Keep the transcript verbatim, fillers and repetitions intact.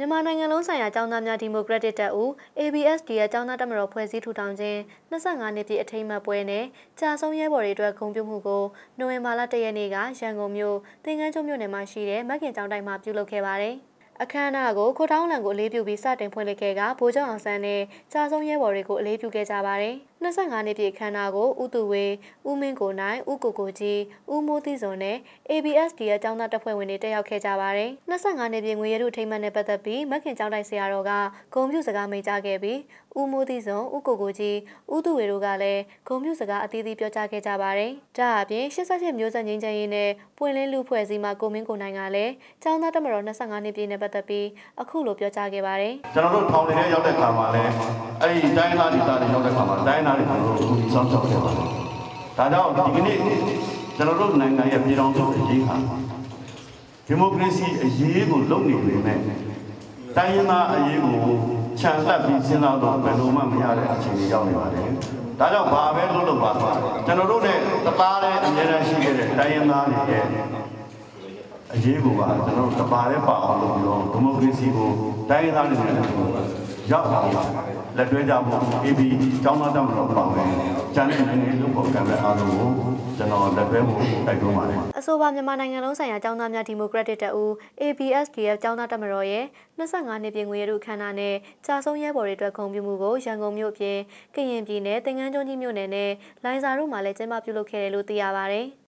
မြန်မာနိုင်ငံလုံးဆိုင်ရာကျောင်းသားများဒီမိုကရက်တစ်တပ်ဦး A B S D ရဲ့ကျောင်းသားတပ်မတော်ဖွဲ့စည်းထူထောင်ခြင်းနှစ်၅နှစ်ပြည့်အထိမ်းအမှတ်ပွဲနဲ့ကြာဆုံးရဲဘော်တွေအတွက်ဂုဏ်ပြုမှုကိုနိုဝင်ဘာလ၁ရက်နေ့ကရန်ကုန်မြို့သင်္ကန်းကျွန်းမြို့နယ်မှာရှိတဲ့မက္ကင်ကျောင်းတိုက်မှာပြုလုပ်ခဲ့ပါတယ်။အခမ်းအနားကိုခိုထောင်းလန်ကိုအလေးပြုပြီးစတင်ဖွင့်လှစ်ခဲ့ကဗိုလ်ချုပ်အောင်ဆန်းနဲ့ကြာဆုံးရဲဘော်တွေကိုအလေးပြုခဲ့ကြပါတယ်။နှစ်၅နှစ်ပြည့်အခမ်းအနားကိုဦးသူဝေဦးမင်းကိုနိုင်ဦးကိုကိုကြီးဦးမိုးသီးစွန်နဲ့ A B S D ရဲ့ကျောင်းသားတပ်ဖွဲ့ဝင်တွေတက်ရောက်ခဲ့ကြပါတယ်။နှစ်၅နှစ်ပြည့်ငွေရတုထိမ်းမှတ်နဲ့ပတ်သက်ပြီးမက္ကင်ကျောင်းတိုက်ဆရာတော်ကဂုဏ်ပြုစကားမိန့်ကြားခဲ့ပြီးဦးမိုးသီးစွန်ဦးကိုကိုကြီးဦးသူဝေတို့ကလည်းဂုဏ်ပြုစကားအသီးသီးပြောကြားခဲ့ကြပါတယ်။ဒါအပြင်ရှစ်၈မျိုးဆက်ငြိမ်းချမ်းရေးနဲ့ပွင့်လင်းလူဖွဲ့စည်းမှာကိုမင်းကိုနိုင်ကလည်းကျောင်းသားတပ်မတော်နှစ်၅နှစ်ပြည့်နဲ့ပတ်သက်ပြီးအခုလိုပြောကြားခဲ့ပါတယ်။ကျွန်တော်တို့ထောင်နေတဲ့ရောက်တဲ့ခါမှာလည်းအဲ့ဒီတိုင်းသားဒေသတွေရောက်တဲ့ခါမှာတိုင်းသားတွေကျွန်တော်တို့ဒီဆောင်ကြောက်ခဲ့ပါတယ်။ဒါကြောင့်ဒီကနေ့ကျွန်တော်တို့နိုင်ငံရဲ့ပြည်ထောင်စုအရေးဟာဒီမိုကရေစီအရေးကိုလုပ်နေပေမဲ့တိုင်းရင်းသားအရေးကိုခြံလှပ်ပြီးစဉ်းစားတော့ဘယ်လိုမှမရတဲ့အခြေအနေရောက်နေပါတယ်။ဒါကြောင့်ဘာပဲလုပ်လို့ပါကျွန်တော်တို့နဲ့တသားနဲ့အများကြီးရှိခဲ့တဲ့တိုင်းရင်းသားတွေရဲ့အရေးကိုပါကျွန်တော်တို့တပါးနဲ့ပါအောင်လုပ်ပြီးတော့ဒီမိုကရေစီကိုတိုင်းရင်းသားတွေနဲ့ရောက်အောင်လက်တွဲကြဖို့ A B ကျောင်းသားတပ်မတော်ပါမယ်။ကျန်တဲ့နိုင်ငံလူ့ဘော်ကံမဲ့အားလုံးကိုကျွန်တော်လက်တွဲဖို့တိုက်တွန်းပါတယ်။အဆိုပါမြန်မာနိုင်ငံလုံးဆိုင်ရာကျောင်းသားများဒီမိုကရက်တစ်တပ်ဦး A B S D F ကျောင်းသားတပ်မတော်ရဲ့နှစ်၅နှစ်ပြည့်ငွေရတုခမ်းနားနဲ့ကြာဆုံးရဲဘော်တွေအတွက်ဂုဏ်ပြုမှုကိုရန်ကုန်မြို့ပြင်ကရင်ပြည်နယ်သင်္ကန်းကျွန်းကြီးမြို့နယ်နဲ့လိုင်ဇာတို့မှာလည်းကျင်းပပြုလုပ်ခဲ့တယ်လို့သိရပါတယ်။